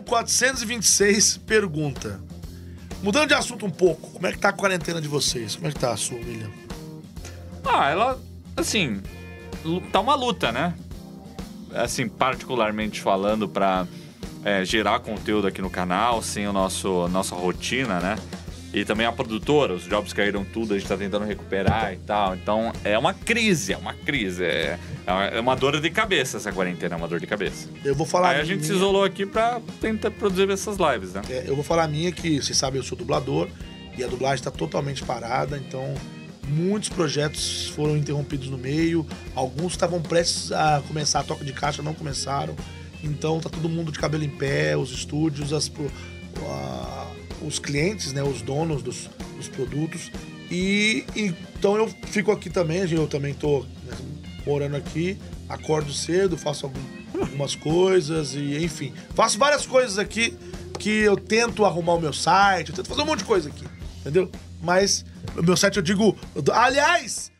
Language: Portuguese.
426 pergunta: mudando de assunto um pouco, como é que tá a quarentena de vocês? Como é que tá a sua, William? Ela, assim, tá uma luta, né? Assim, particularmente falando pra gerar conteúdo aqui no canal, sem nossa rotina, né? E também a produtora, os jobs caíram tudo, a gente tá tentando recuperar e tal. Então, é uma crise. É uma dor de cabeça essa quarentena, é uma dor de cabeça. Eu vou falar. Aí a gente se isolou aqui pra tentar produzir essas lives, né? Eu vou falar a minha, que vocês sabem, eu sou dublador e a dublagem tá totalmente parada, então muitos projetos foram interrompidos no meio, alguns estavam prestes a começar a toca de caixa, não começaram. Então tá todo mundo de cabelo em pé, os estúdios, os clientes, né, os donos dos produtos. E então eu fico aqui também, eu também tô, né, morando aqui, acordo cedo, faço algumas coisas e enfim, faço várias coisas aqui que eu tento arrumar o meu site, eu tento fazer um monte de coisa aqui, entendeu? Mas o meu site eu digo, aliás,